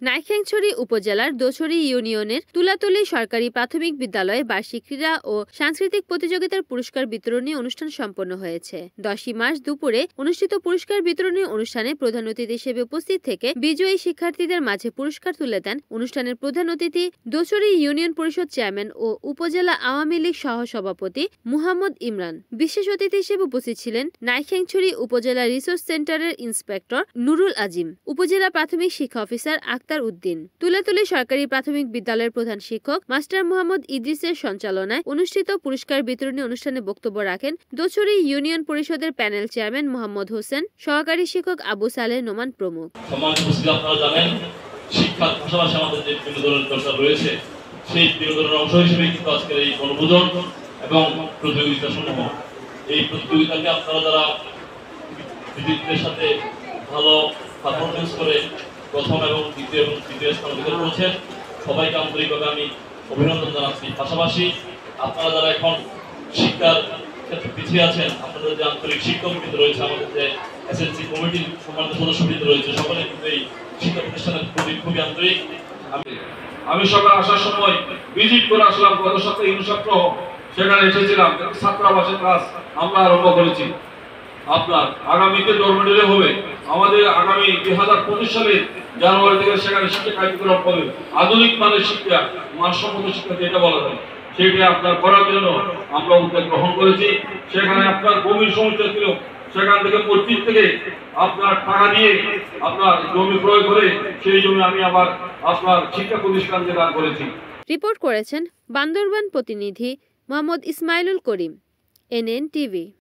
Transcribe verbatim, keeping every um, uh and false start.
নাইক্ষ্যংছড়ি উপজেলার দোছড়ি ইউনিয়নের তুলাতলী সরকারি প্রাথমিক বিদ্যালয়ে বার্ষিক ক্রীড়া ও সাংস্কৃতিক প্রতিযোগিতার পুরস্কার বিতরণী অনুষ্ঠান সম্পন্ন হয়েছে। দশই মার্চ দুপুরে অনুষ্ঠিত পুরস্কার বিতরণী অনুষ্ঠানে প্রধান অতিথি হিসেবে উপস্থিত থেকে বিজয়ী শিক্ষার্থীদের মাঝে পুরস্কার তুলে দেন অনুষ্ঠানের প্রধান অতিথি দোছড়ি ইউনিয়ন পরিষদ চেয়ারম্যান ও উপজেলা আওয়ামী লীগ সহ সভাপতি মুহাম্মদ ইমরান। বিশেষ অতিথি হিসেবে উপস্থিত ছিলেন নাইক্ষ্যংছড়ি উপজেলা রিসোর্স সেন্টারের ইন্সপেক্টর নুরুল আজিম, উপজেলা প্রাথমিক শিক্ষা অফিসার আক্তার উদ্দিন। তুলাতলী সরকারি প্রাথমিক বিদ্যালয়ের প্রধান শিক্ষক মাস্টার মোহাম্মদ ইদ্রিসের সঞ্চালনায় অনুষ্ঠিত পুরস্কার বিতরণী অনুষ্ঠানে বক্তব্য রাখেন দোছড়ি ইউনিয়ন পরিষদের প্যানেল চেয়ারম্যান মোহাম্মদ হোসেন, সহকারী শিক্ষক আবু সালেহ নোমান প্রমুখ। শিক্ষার পাশাপাশি আমাদের যে বিনোদনের চর্চা রয়েছে সেই বিনোদনের অংশ হিসেবে কিন্তু আজকের এই বনভোজন এবং প্রতিযোগিতা সমূহ। এই প্রতিযোগিতাকে আপনারা যারা বিদ্যার্থীদের সাথে ভালো পারফরমেন্স করে প্রথম এবং দ্বিতীয় এবং তৃতীয় স্থান অধিকার করেছেন, সবাইকে আন্তরিকভাবে আমি অভিনন্দন জানাচ্ছি। পাশাপাশি আপনারা যারা এখন শিক্ষার ক্ষেত্রে পিছিয়ে আছেন, আপনাদের যে আন্তরিক শিক্ষকবৃন্দ রয়েছে, আমাদের যে এসএসসি কমিটির সম্মানিত সদস্যবৃন্দ রয়েছে, সকলে কিন্তু এই শিক্ষা প্রতিষ্ঠানের প্রতি খুবই আন্তরিক। আমি সকাল আসার সময় ভিজিট করে আসলাম, গত সপ্তাহে ইউনিসেফসহ সেখানে এসেছিলাম, ছাত্রাবাসের কাজ আমরা আরম্ভ করেছি। আপনার আগামীতে ডরমেটরি হবে, আমাদের আগামী দুই হাজার পঁচিশ সালের জানুয়ারি থেকে সেখানে শিক্ষা কার্যক্রম হবে, আধুনিক মানের শিক্ষা, মানসম্মত শিক্ষা যেটা বলা যায় সেটা আপনার করার জন্য আমরা উদ্যোগ গ্রহণ করেছি। সেখানে আপনার ভূমির সমস্যা ছিল, সেখান থেকে পঁচিশ থেকে আপনার টাকা দিয়ে আপনার জমি ক্রয় করে সেই জমি আমি আবার আপনার শিক্ষা প্রতিষ্ঠানকে দান করেছি। রিপোর্ট করেছেন বান্দরবান প্রতিনিধি মোহাম্মদ ইসমাইলুল করিম, এনএন টিভি।